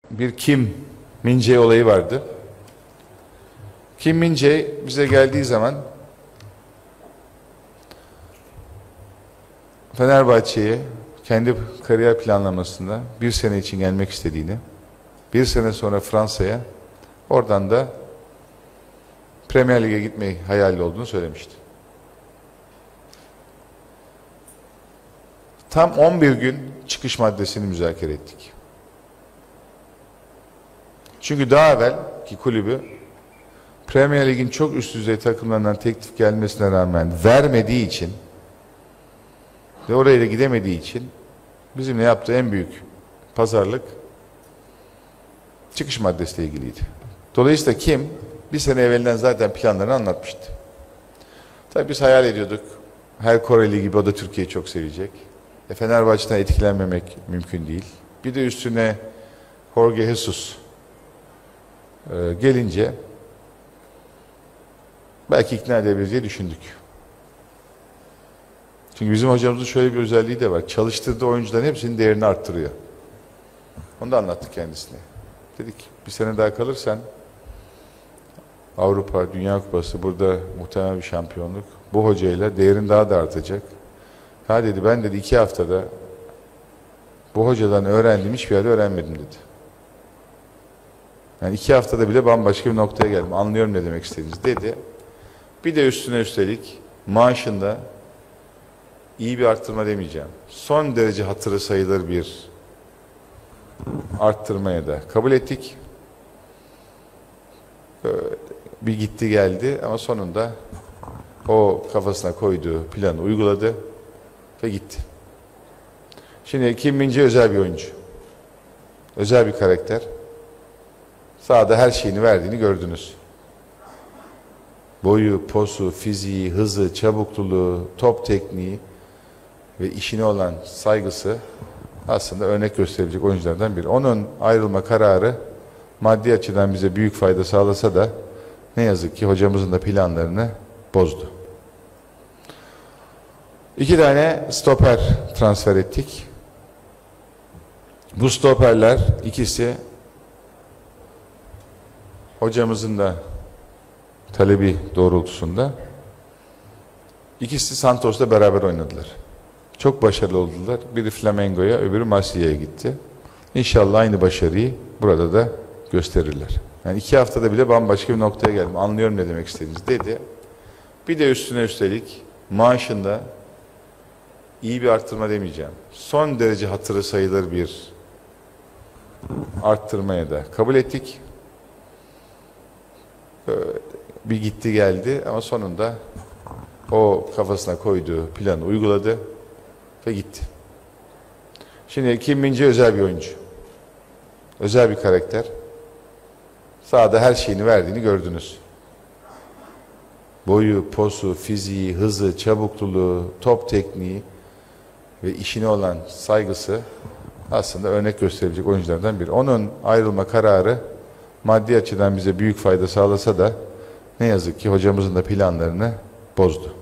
bir Kim Min-jae olayı vardı. Kim Min-jae bize geldiği zaman Fenerbahçe'ye kendi kariyer planlamasında bir sene için gelmek istediğini, bir sene sonra Fransa'ya, oradan da Premier Lig'e gitmeyi hayali olduğunu söylemişti. Tam 11 gün çıkış maddesini müzakere ettik. Çünkü daha evvelki kulübü Premier Lig'in çok üst düzey takımlarından teklif gelmesine rağmen vermediği için ve oraya da gidemediği için bizimle yaptığı en büyük pazarlık çıkış maddesiyle ilgiliydi. Dolayısıyla Kim bir sene evvelinden zaten planlarını anlatmıştı. Tabii biz hayal ediyorduk. Her Koreli gibi o da Türkiye'yi çok sevecek. Fenerbahçe'den etkilenmemek mümkün değil. Bir de üstüne Jorge Jesus gelince belki ikna edebiliriz diye düşündük. Çünkü bizim hocamızın şöyle bir özelliği de var. Çalıştırdığı oyuncuların hepsinin değerini arttırıyor. Onu da anlattık kendisine. Dedik bir sene daha kalırsan Avrupa, Dünya Kupası burada muhtemel bir şampiyonluk. Bu hocayla değerin daha da artacak. Ha dedi ben dedi 2 haftada bu hocadan öğrendiğim hiçbir yerde öğrenmedim dedi. Yani 2 haftada bile bambaşka bir noktaya geldim. Anlıyorum ne demek istediğiniz dedi. Bir de üstüne üstelik maaşında iyi bir arttırma demeyeceğim. Son derece hatırı sayılır bir arttırmaya da kabul ettik. Bir gitti geldi ama sonunda o kafasına koyduğu planı uyguladı ve gitti. Şimdi Kim Min-jae özel bir oyuncu. Özel bir karakter. Sahada her şeyini verdiğini gördünüz. Boyu, posu, fiziği, hızı, çabukluluğu, top tekniği ve işine olan saygısı aslında örnek gösterebilecek oyunculardan biri. Onun ayrılma kararı maddi açıdan bize büyük fayda sağlasa da ne yazık ki hocamızın da planlarını bozdu. 2 tane stoper transfer ettik. Bu stoperler ikisi hocamızın da talebi doğrultusunda ikisi Santos'la beraber oynadılar. Çok başarılı oldular. Biri Flamengo'ya, öbürü Marsilya'ya gitti. İnşallah aynı başarıyı burada da gösterirler. Yani 2 haftada bile bambaşka bir noktaya geldim. Anlıyorum ne demek istediğiniz dedi. Bir de üstüne üstelik maaşında iyi bir arttırma demeyeceğim. Son derece hatırı sayılır bir arttırmaya da kabul ettik. Bir gitti geldi ama sonunda o kafasına koyduğu planı uyguladı ve gitti. Şimdi Kim Min-jae özel bir oyuncu. Özel bir karakter. Sahada her şeyini verdiğini gördünüz. Boyu, posu, fiziği, hızı, çabukluluğu, top tekniği ve işine olan saygısı aslında örnek gösterebilecek oyunculardan biri. Onun ayrılma kararı maddi açıdan bize büyük fayda sağlasa da ne yazık ki hocamızın da planlarını bozdu.